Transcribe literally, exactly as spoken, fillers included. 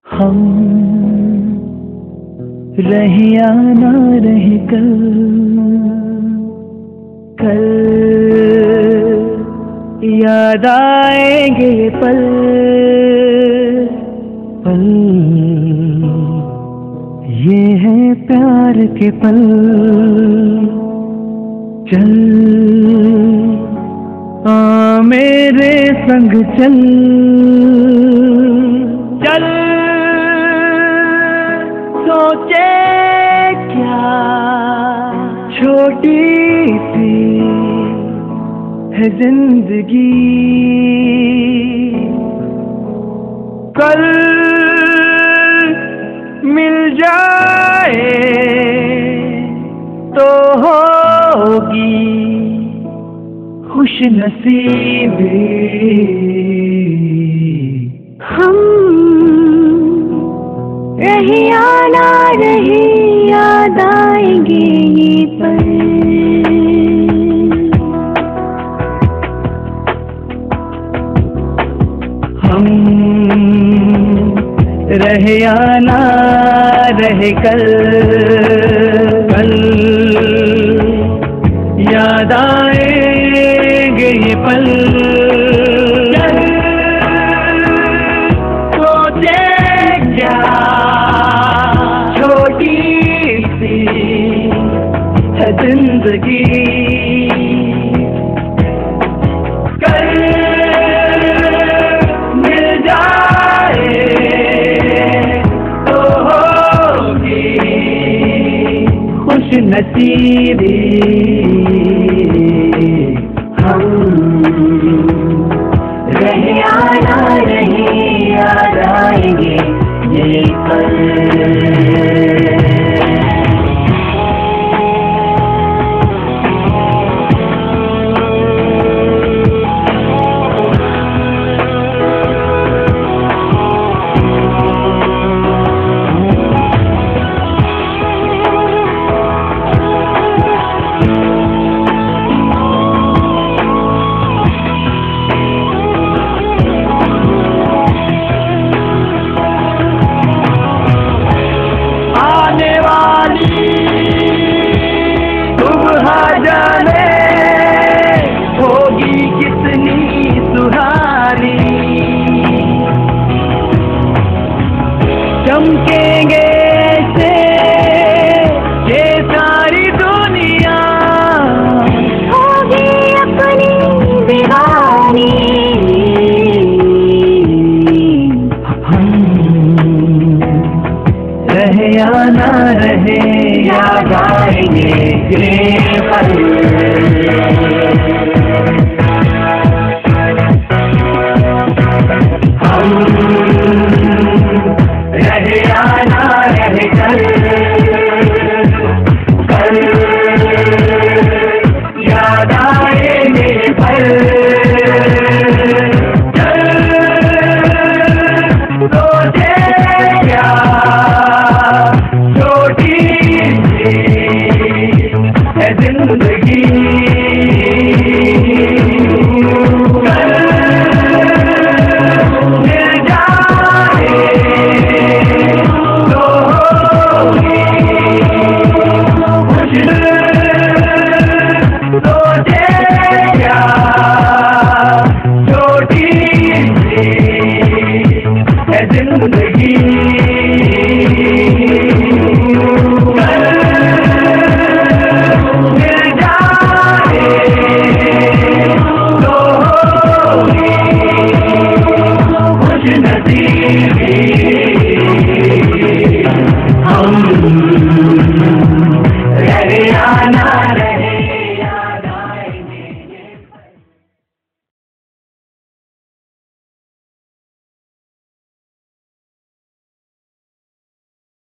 हम रहे या ना रहे कल, कल याद आएंगे ये पल पल। ये है प्यार के पल। चल आ मेरे संग चल, चल सोचे क्या छोटी सी है जिंदगी। कल मिल जाए तो होगी खुश नसीबी। हम रहे या ना रहे याद आएंगे ये पल। हम रहे या ना रहे कल, कल याद आएंगे ये पल। सोचे क्या छोटी सी है जिंदगी। कल मिल जाए तो होगी खुश नसीबी। हम रहे या ना रहे याद आएंगे ये पल। चमकेंगे से ये सारी दुनिया होगी अपनी दीवानी। हम रहे या ना रहे याद आएंगे ये पल। रहे या ना रहे कल, कल याद आएंगे पल। चल सोचे क्या छोटी सी है जिंदगी। छोटी सी है जिंदगी।